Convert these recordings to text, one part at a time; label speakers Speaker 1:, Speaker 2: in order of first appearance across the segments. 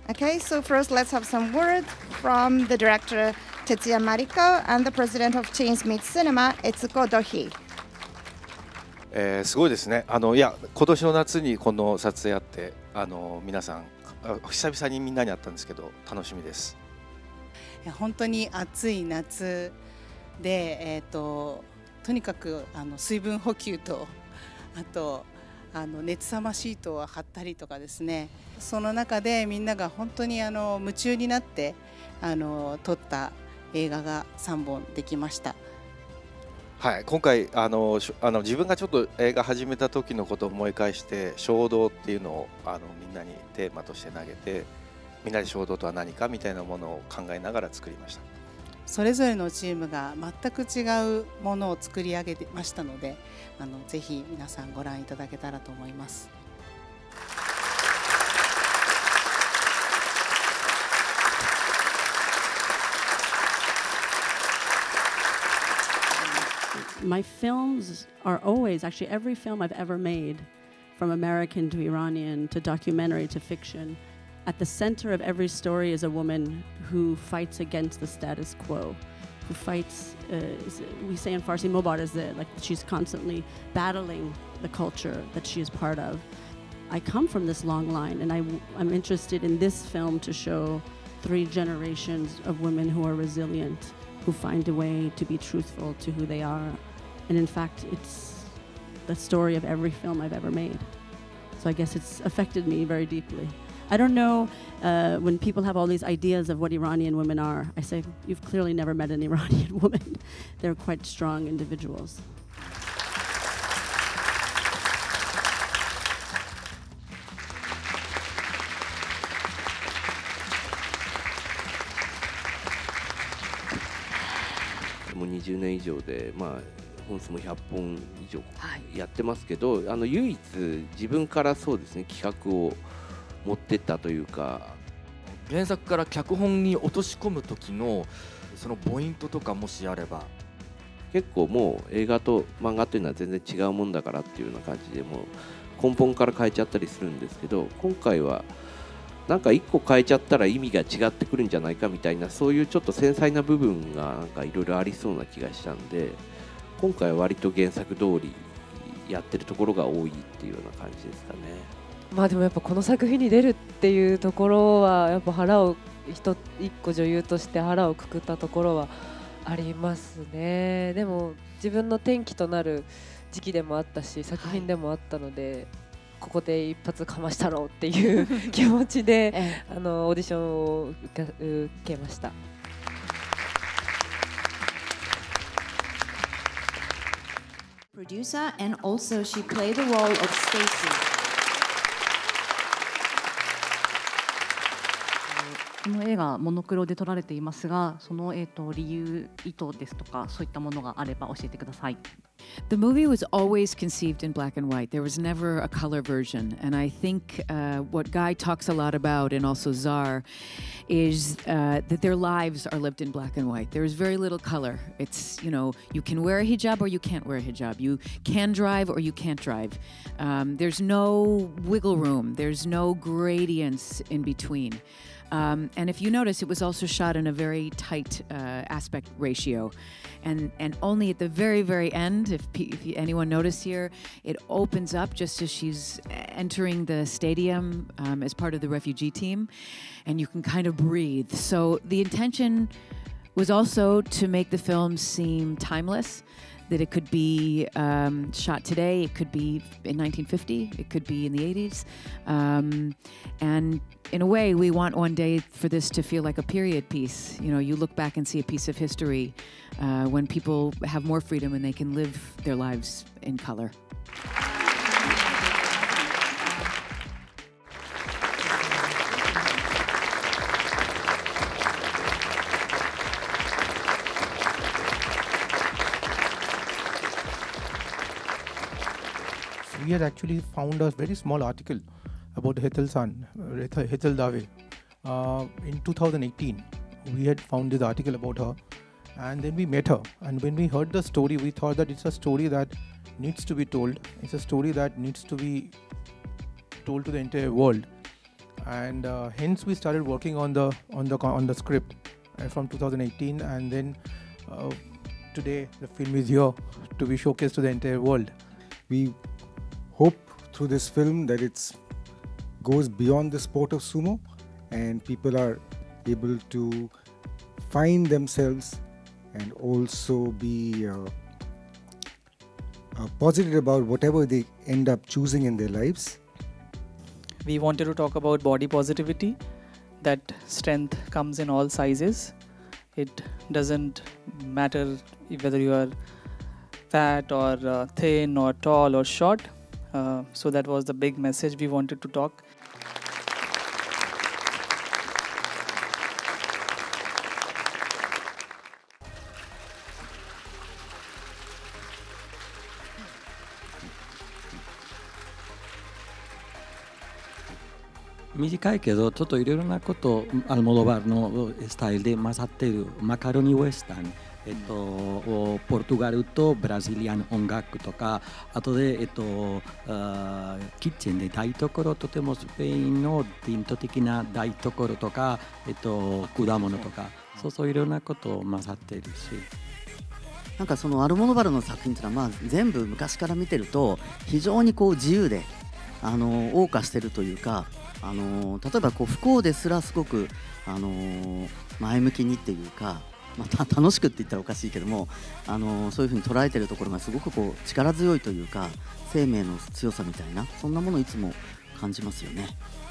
Speaker 1: Okay, so first let's have some word from the director Tetsuya Mariko and the president of Teens Meet Cinema, Etsuko Dohi.
Speaker 2: すごいですね。いや今年の夏にこの撮影あって皆さん久々にみんなに会ったんですけど楽しみです。
Speaker 3: いや本当に暑い夏で、とにかく水分補給とあと熱さまシートを貼ったりとかですね、その中でみんなが本当に夢中になって撮った映画が3本できました。
Speaker 2: はい、今回自分がちょっと映画始めた時のことを思い返して衝動っていうのをみんなにテーマとして投げて、みんなで衝動とは何かみたいなものを考えながら作りました。
Speaker 3: それぞれのチームが全く違うものを作り上げてましたので、ぜひ皆さんご覧いただけたらと思います。
Speaker 4: My films are always, actually every film I've ever made, from American to Iranian to documentary to fiction, at the center of every story is a woman who fights against the status quo, who fights, we say in Farsi, mubaraza, like she's constantly battling the culture that she is part of. I come from this long line, and I'm interested in this film to show 3 generations of women who are resilient, who find a way to be truthful to who they are. And in fact, it's the story of every film I've ever made. So I guess it's affected me very deeply. I don't know, when people have all these ideas of what Iranian women are, I say, you've clearly never met an Iranian woman. They're quite strong individuals.
Speaker 5: Mo 20年以上で、本数も100本以上やってますけど、唯一自分からそうですね、企画を持ってったというか、
Speaker 6: 原作から脚本に落とし込む時のそのポイントとかもしあれば。
Speaker 5: 結構もう映画と漫画っていうのは全然違うもんだからっていうような感じでもう根本から変えちゃったりするんですけど、今回はなんか1個変えちゃったら意味が違ってくるんじゃないかみたいな、そういうちょっと繊細な部分がなんかいろいろありそうな気がしたんで、今回は割と原作通りやってるところが多いっていうような感じですかね。
Speaker 7: でもやっぱこの作品に出るっていうところはやっぱ一個女優として腹をくくったところはありますね。でも自分の転機となる時期でもあったし、作品でもあったので、ここで一発かましたろうっていう気持ちでオーディションを受けました。
Speaker 8: Producer and also she played the role of Stacy.
Speaker 9: この映画モノクロで撮られていますが、その理由、意図ですとかそういったものがあれば教えてください。
Speaker 10: The movie was always conceived in black and white. There was never a color version. And I think what Guy talks a lot about, and also Czar, is that their lives are lived in black and white. There is very little color. It's, you can wear a hijab or you can't wear a hijab. You can drive or you can't drive. There's no wiggle room. There's no gradients in between. And if you notice, it was also shot in a very tight aspect ratio. And only at the very, very end, if anyone noticed here, it opens up just as she's entering the stadium as part of the refugee team, and you can kind of breathe. So the intention was also to make the film seem timeless, that it could be shot today, it could be in 1950, it could be in the 80s. And in a way, we want one day for this to feel like a period piece. You look back and see a piece of history when people have more freedom and they can live their lives in color.
Speaker 11: We had actually found a very small article about Hetal Dave. In 2018, we had found this article about her, and then we met her. And when we heard the story, we thought that it's a story that needs to be told. It's a story that needs to be told to the entire world. and hence we started working on the script from 2018, and then today the film is here to be showcased to the entire world.
Speaker 12: We hope through this film that it goes beyond the sport of sumo, and people are able to find themselves and also be positive about whatever they end up choosing in their lives.
Speaker 13: We wanted to talk about body positivity, that strength comes in all sizes. It doesn't matter whether you are fat or thin or tall or short. So that was the big message we wanted to talk.
Speaker 14: 短いけどちょっといろいろなことアルモドバルのスタイルで混ざっているマカロニウエスタン、ポルトガルとブラジリアン音楽とか、あとで、キッチンで台所、とてもスペインの伝統的な台所とか、果物とか、そういろんなことを混ざっているし。
Speaker 15: なんかそのアルモドバルの作品っていうのは、全部昔から見てると非常にこう自由で謳歌してるというか、例えばこう不幸ですらすごく、前向きにっていうか、楽しくって言ったらおかしいけども、そういうふうに捉えてるところがすごくこう力強いというか、生命の強さみたいな、そんなものをいつも感じますよね。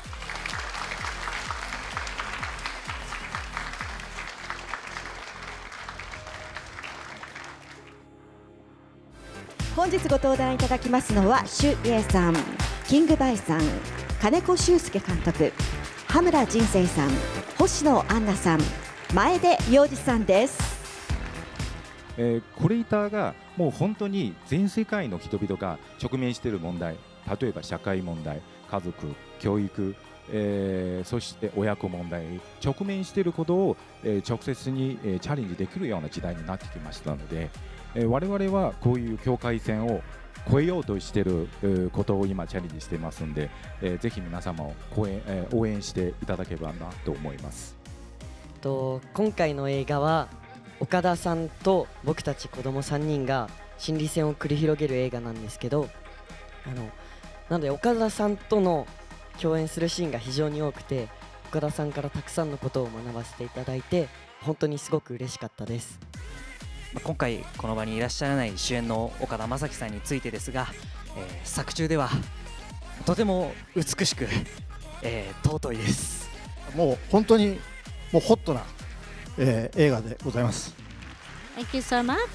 Speaker 16: 本日ご登壇いただきますのはシュ・イエさん、キングバイさん、金子修介監督、羽村仁成さん、星野杏奈さん、前出洋二さんです。
Speaker 17: クリエイターがもう本当に全世界の人々が直面している問題、例えば社会問題、家族、教育、そして親子問題、直面していることを、直接に、チャレンジできるような時代になってきましたので、我々はこういう境界線を超えようとしていることを今チャレンジしていますので、ぜひ皆様を応援していただければなと思います。
Speaker 18: 今回の映画は岡田さんと僕たち子供3人が心理戦を繰り広げる映画なんですけど、なので岡田さんとの共演するシーンが非常に多くて、岡田さんからたくさんのことを学ばせていただいて、本当にすごく嬉しかったです。
Speaker 19: 今回この場にいらっしゃらない主演の岡田将生さんについてですが、作中ではとても美しく、尊いです。
Speaker 20: もう本当にもうホットな、映画でございます。
Speaker 21: Thank you so much.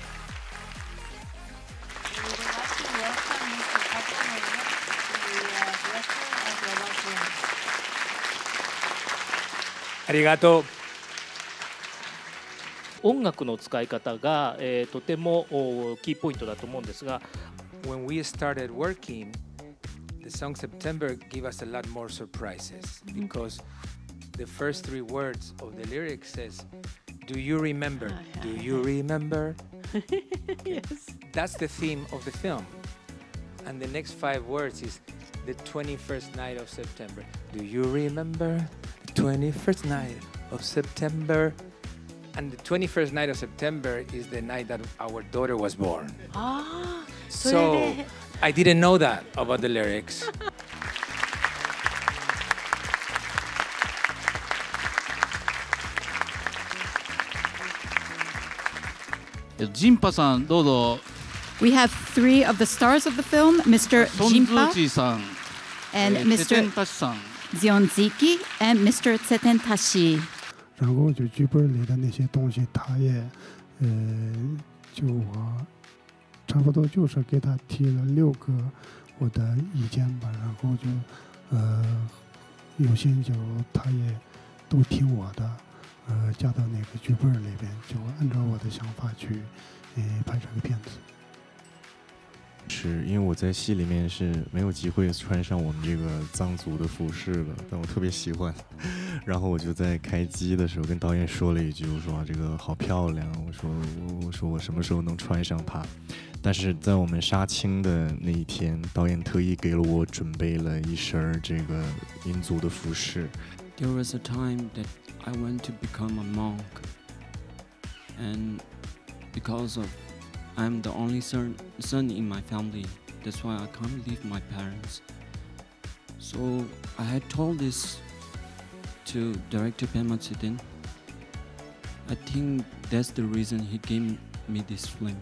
Speaker 22: ありがとう。音楽の使い方が、とてもキーポイントだと思うんですが、
Speaker 23: When we started working, the song September gave us a lot more surprises because the first three words of the lyric says, "Do you remember? Do you remember?"
Speaker 21: Yes.
Speaker 23: That's the theme of the film. And the next 5 words is the 21st night of September. Do you remember the 21st night of September? And the 21st night of September is the night that our daughter was born. So I didn't know that about the lyrics.
Speaker 24: ジンパさん、どうぞ。
Speaker 25: We have 3 of the stars of the film, Mr. Jinpa
Speaker 24: さん、
Speaker 25: and Mr.
Speaker 24: さん、
Speaker 25: Zionziki and Mr. Tsetentashi.
Speaker 26: 然后就剧本里的那些东西，他也，就我差不多就是给他提了6个我的意见吧，然后就，有些就他也都听我的，加到那个剧本里边，就按照我的想法去，拍这个片子。
Speaker 27: 是因为我在戏里面是没有机会穿上我们这个藏族的服饰了，但我特别喜欢。然后我就在开机的时候跟导演说了一句，我说这个好漂亮，我说我什么时候能穿上它？ 但是在我们杀青的那一天，导演特意给了我准备了一身这个民族的服饰。
Speaker 1: There was a time that I want to become a monk, and because of I'm the only son in my family, that's why I can't leave my parents. So I had told this to director Pema Chidin. I think that's the reason he gave me this film.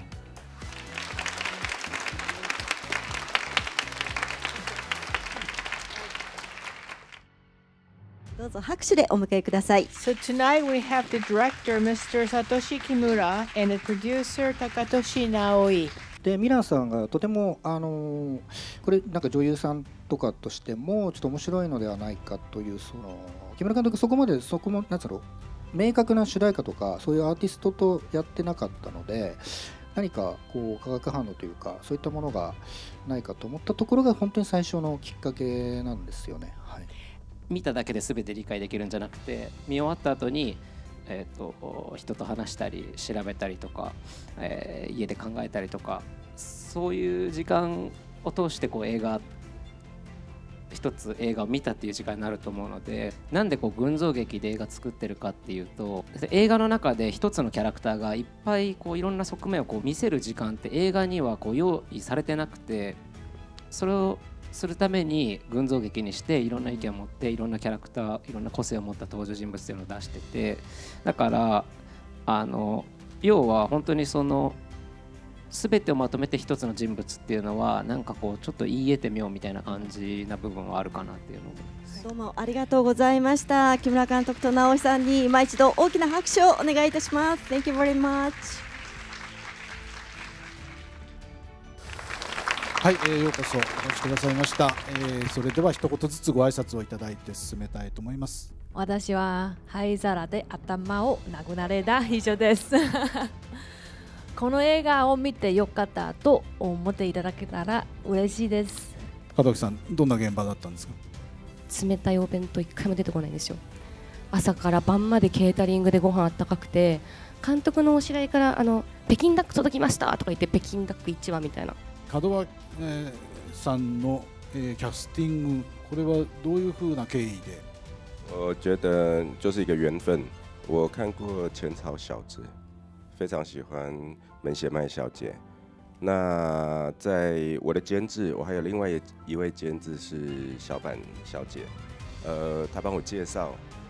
Speaker 16: どうぞ拍手でお迎えください。
Speaker 2: So tonight we have the director, Mr. Satoshi Kimura, and the producer, Takatoshi Naoi.
Speaker 20: でミランさんがとてもこれなんか女優さんとかとしてもちょっと面白いのではないかという木村監督そこもなんつうの明確な主題歌とかそういうアーティストとやってなかったので何かこう化学反応というかそういったものがないかと思ったところが本当に最初のきっかけなんですよね。はい、
Speaker 3: 見ただけで全て理解できるんじゃなくて見終わった後に人と話したり調べたりとか、家で考えたりとかそういう時間を通して一つ映画を見たっていう時間になると思うのでなんで群像劇で映画作ってるかっていうと映画の中で一つのキャラクターがいっぱいいろんな側面を見せる時間って映画には用意されてなくてそれをするために群像劇にしていろんな意見を持っていろんなキャラクターいろんな個性を持った登場人物っていうのを出しててだから要は本当に全てをまとめて一つの人物っていうのはなんかちょっと言い得てみようみたいな感じな部分はあるかなっていうのを思います。
Speaker 16: どうもありがとうございました。木村監督と直井さんに今一度大きな拍手をお願いいたします。Thank you very much。
Speaker 20: はい、ようこそお越しくださいました。それでは一言ずつご挨拶をいただいて進めたいと思います。
Speaker 4: 私は灰皿で頭を殴られた人ですこの映画を見てよかったと思っていただけたら嬉しいです。
Speaker 20: 門脇さん、どんな現場だったんですか？
Speaker 4: 冷たいお弁当一回も出てこないんですよ。朝から晩までケータリングでご飯あったかくて監督のお知り合いから北京ダック届きましたとか言って北京ダック1話みたいな。
Speaker 20: 門脇、さんの、キャスティングこれはどういう風な経緯で？
Speaker 5: 我觉得就是一个缘分。我看过《浅草小子》，非常喜欢门胁麦小姐。那在我的监制，我还有另外一位监制是小板小姐，她帮我介绍